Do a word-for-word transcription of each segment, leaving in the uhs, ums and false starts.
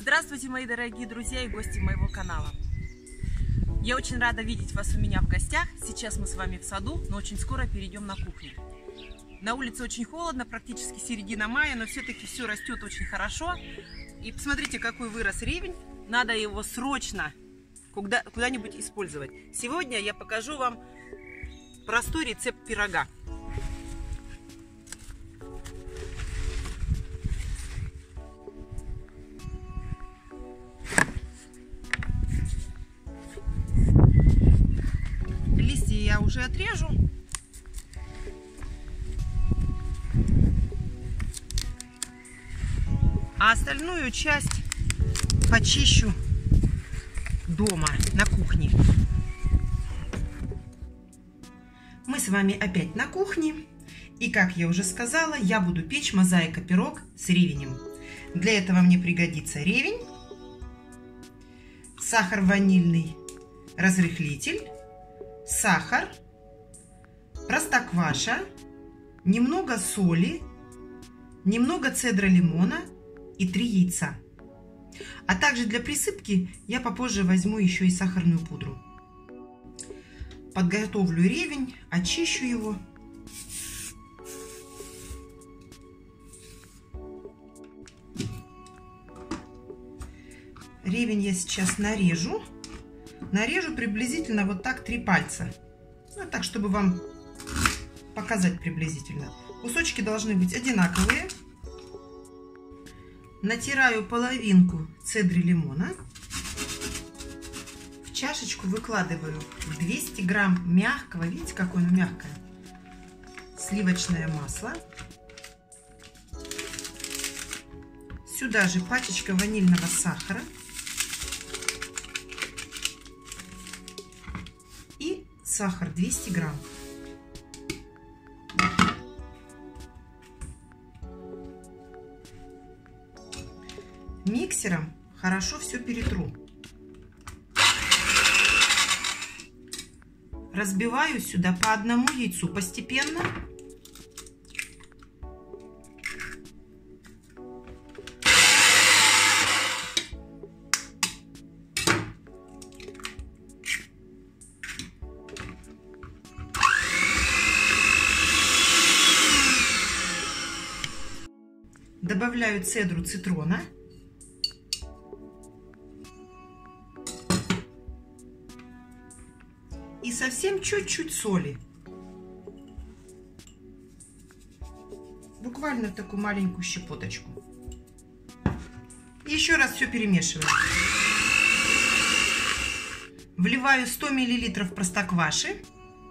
Здравствуйте, мои дорогие друзья и гости моего канала. Я очень рада видеть вас у меня в гостях. Сейчас мы с вами в саду, но очень скоро перейдем на кухню. На улице очень холодно, практически середина мая, но все-таки все растет очень хорошо. И посмотрите, какой вырос ревень. Надо его срочно куда- куда-нибудь использовать. Сегодня я покажу вам простой рецепт пирога. Листья я уже отрежу. А остальную часть почищу дома, на кухне. Мы с вами опять на кухне. И, как я уже сказала, я буду печь мозаико-пирог с ревенем. Для этого мне пригодится ревень, сахар ванильный, разрыхлитель, сахар, простокваша, немного соли, немного цедра лимона и три яйца. А также для присыпки я попозже возьму еще и сахарную пудру. Подготовлю ревень, очищу его. Ревень я сейчас нарежу. Нарежу приблизительно вот так три пальца. Ну, так, чтобы вам показать приблизительно. Кусочки должны быть одинаковые. Натираю половинку цедры лимона. В чашечку выкладываю двести грамм мягкого, видите, какое оно мягкое, сливочное масло. Сюда же пачечка ванильного сахара. И сахар двести грамм. Миксером хорошо все перетру. Разбиваю сюда по одному яйцу постепенно. Добавляю цедру цитрона. И совсем чуть-чуть соли. Буквально такую маленькую щепоточку. Еще раз все перемешиваю. Вливаю сто миллилитров простокваши.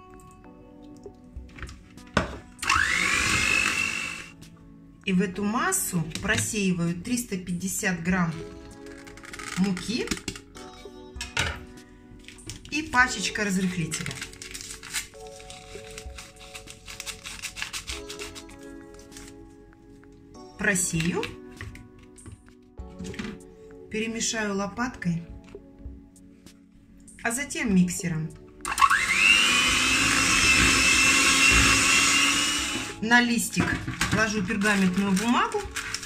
И в эту массу просеиваю триста пятьдесят грамм муки и пачечка разрыхлителя. Просею, перемешаю лопаткой, а затем миксером. На листик ложу пергаментную бумагу.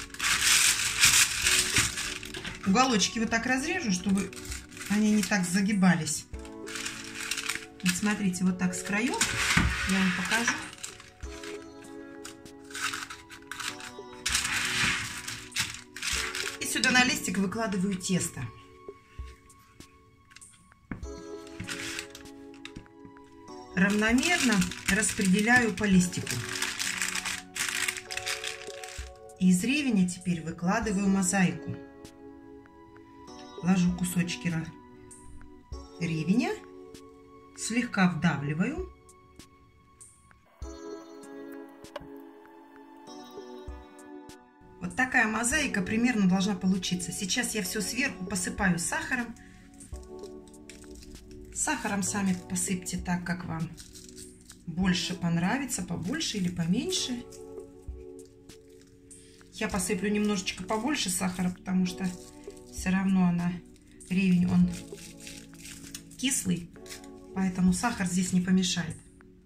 Уголочки вот так разрежу, чтобы они не так загибались. Вот смотрите, вот так с краев я вам покажу. И сюда на листик выкладываю тесто. Равномерно распределяю по листику. Из ревеня теперь выкладываю мозаику. Ложу кусочки ревеня, слегка вдавливаю. Вот такая мозаика примерно должна получиться. Сейчас я все сверху посыпаю сахаром. Сахаром сами посыпьте так, как вам больше понравится, побольше или поменьше. Я посыплю немножечко побольше сахара, потому что все равно она, ревень, он кислый, поэтому сахар здесь не помешает.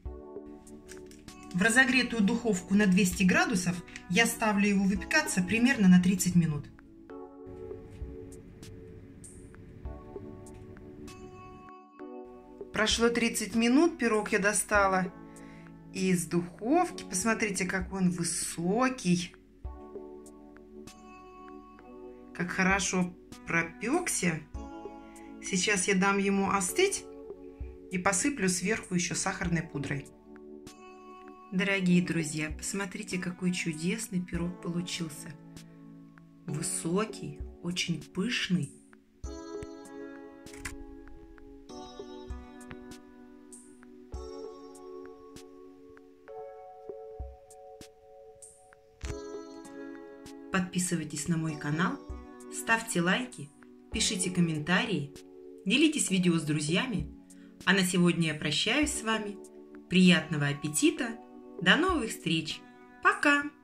В разогретую духовку на двести градусов я ставлю его выпекаться примерно на тридцать минут. прошло тридцать минут, пирог я достала из духовки. Посмотрите, какой он высокий. Как хорошо пропекся. Сейчас я дам ему остыть и посыплю сверху еще сахарной пудрой. Дорогие друзья, посмотрите, какой чудесный пирог получился. Высокий, очень пышный. Подписывайтесь на мой канал, ставьте лайки, пишите комментарии, делитесь видео с друзьями. А на сегодня я прощаюсь с вами. Приятного аппетита! До новых встреч! Пока!